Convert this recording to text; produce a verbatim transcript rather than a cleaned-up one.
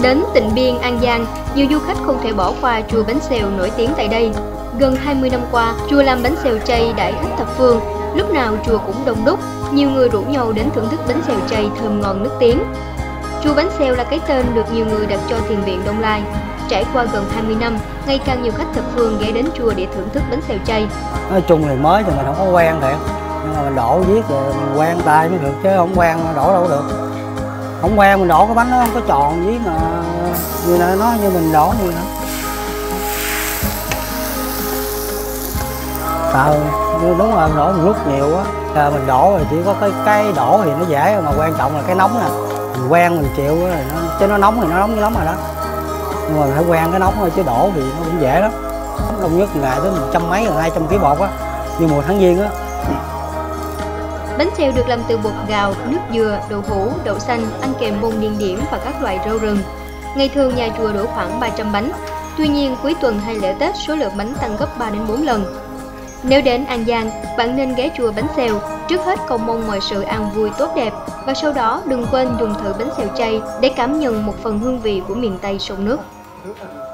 Đến Tịnh Biên, An Giang, nhiều du khách không thể bỏ qua chùa Bánh Xèo nổi tiếng tại đây. Gần hai mươi năm qua, chùa làm bánh xèo chay đãi khách thập phương. Lúc nào chùa cũng đông đúc, nhiều người rủ nhau đến thưởng thức bánh xèo chay thơm ngon nước tiếng. Chùa Bánh Xèo là cái tên được nhiều người đặt cho thiền viện Đông Lai. Trải qua gần hai mươi năm, ngày càng nhiều khách thập phương ghé đến chùa để thưởng thức bánh xèo chay. Nói chung thì mới thì mình không có quen thiệt, nhưng mà mình đổ viết rồi mình quen tay mới được, chứ không quen đổ đâu được. Không quen mình đổ cái bánh nó không có tròn viết mà như là nó như mình đổ như nữa. Ờ, đúng rồi, mình đổ một lúc nhiều á. À, mình đổ rồi chỉ có cái cái đổ thì nó dễ, mà quan trọng là cái nóng nè. Mình quen mình chịu rồi, nó, chứ nó nóng thì nó nóng như lắm rồi đó. Nhưng mà mình phải quen cái nóng thôi, chứ đổ thì nó cũng dễ lắm. Đông nhất ngày tới một trăm mấy, hai trăm ký bột á, như mùa tháng Giêng á. Bánh xèo được làm từ bột gạo, nước dừa, đậu hũ, đậu xanh, ăn kèm bông điên điển và các loại rau rừng. Ngày thường nhà chùa đổ khoảng ba trăm bánh. Tuy nhiên cuối tuần hay lễ Tết số lượng bánh tăng gấp ba đến bốn lần. Nếu đến An Giang, bạn nên ghé chùa Bánh Xèo. Trước hết cầu mong mọi sự an vui tốt đẹp và sau đó đừng quên dùng thử bánh xèo chay để cảm nhận một phần hương vị của miền Tây sông nước.